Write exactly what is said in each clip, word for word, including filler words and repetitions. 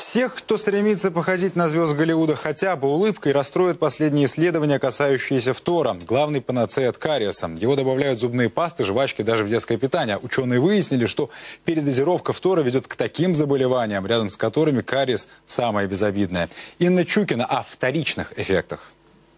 Всех, кто стремится походить на звезд Голливуда хотя бы улыбкой, расстроят последние исследования, касающиеся фтора, главной панацеи от кариеса. Его добавляют в зубные пасты, жвачки, даже в детское питание. Ученые выяснили, что передозировка фтора ведет к таким заболеваниям, рядом с которыми кариес самое безобидное. Инна Чукина о вторичных эффектах.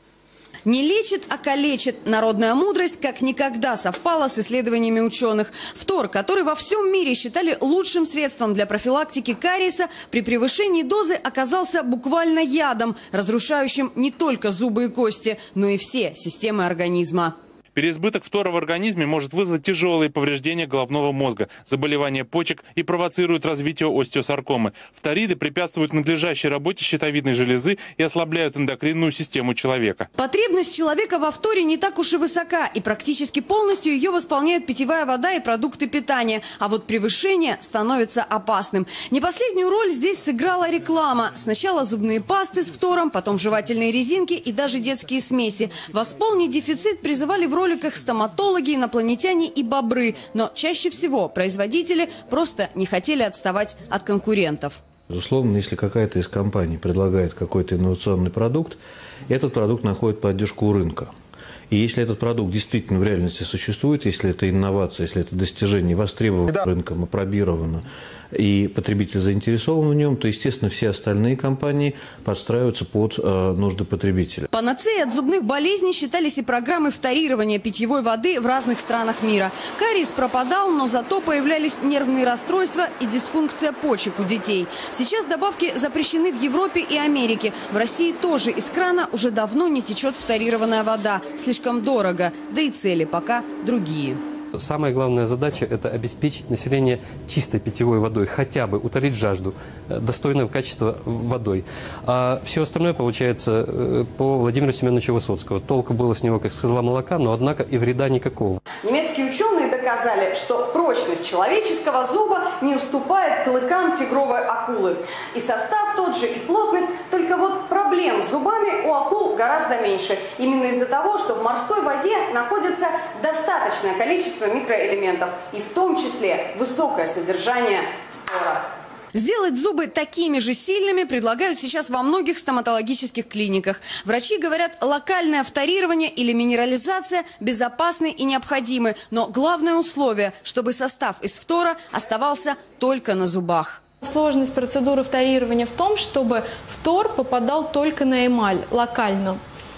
Не лечит, а калечит. Народная мудрость как никогда совпала с исследованиями ученых. Фтор, который во всем мире считали лучшим средством для профилактики кариеса, при превышении дозы оказался буквально ядом, разрушающим не только зубы и кости, но и все системы организма. Переизбыток фтора в организме может вызвать тяжелые повреждения головного мозга, заболевания почек и провоцирует развитие остеосаркомы. Фториды препятствуют надлежащей работе щитовидной железы и ослабляют эндокринную систему человека. Потребность человека во фторе не так уж и высока, и практически полностью ее восполняют питьевая вода и продукты питания. А вот превышение становится опасным. Не последнюю роль здесь сыграла реклама. Сначала зубные пасты с фтором, потом жевательные резинки и даже детские смеси. Восполнить дефицит призывали в роликах стоматологи, инопланетяне и бобры. Но чаще всего производители просто не хотели отставать от конкурентов. Безусловно, если какая-то из компаний предлагает какой-то инновационный продукт, этот продукт находит поддержку у рынка. И если этот продукт действительно в реальности существует, если это инновация, если это достижение востребовано да. рынком, опробировано, и потребитель заинтересован в нем, то, естественно, все остальные компании подстраиваются под э, нужды потребителя. Панацеей от зубных болезней считались и программы фторирования питьевой воды в разных странах мира. Кариес пропадал, но зато появлялись нервные расстройства и дисфункция почек у детей. Сейчас добавки запрещены в Европе и Америке. В России тоже из крана уже давно не течет фторированная вода. Слишком дорого, да и цели пока другие. Самая главная задача – это обеспечить население чистой питьевой водой, хотя бы утолить жажду, достойного качества водой. А все остальное получается по Владимиру Семеновичу Высоцкому. Толку было с него как с козла молока, но однако и вреда никакого. Немецкие ученые доказали, что прочность человеческого зуба не уступает клыкам тигровой акулы. И состав тот же, и плотность, только вот проблем с зубами у акул гораздо меньше. Именно из-за того, что в морской воде находится достаточное количество микроэлементов, и в том числе высокое содержание фтора. Сделать зубы такими же сильными предлагают сейчас во многих стоматологических клиниках. Врачи говорят, локальное фторирование или минерализация безопасны и необходимы. Но главное условие, чтобы состав из фтора оставался только на зубах. Сложность процедуры фторирования в том, чтобы фтор попадал только на эмаль, локально.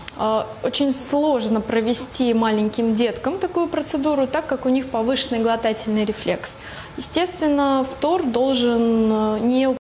Очень сложно провести маленьким деткам такую процедуру, так как у них повышенный глотательный рефлекс. Естественно, фтор должен не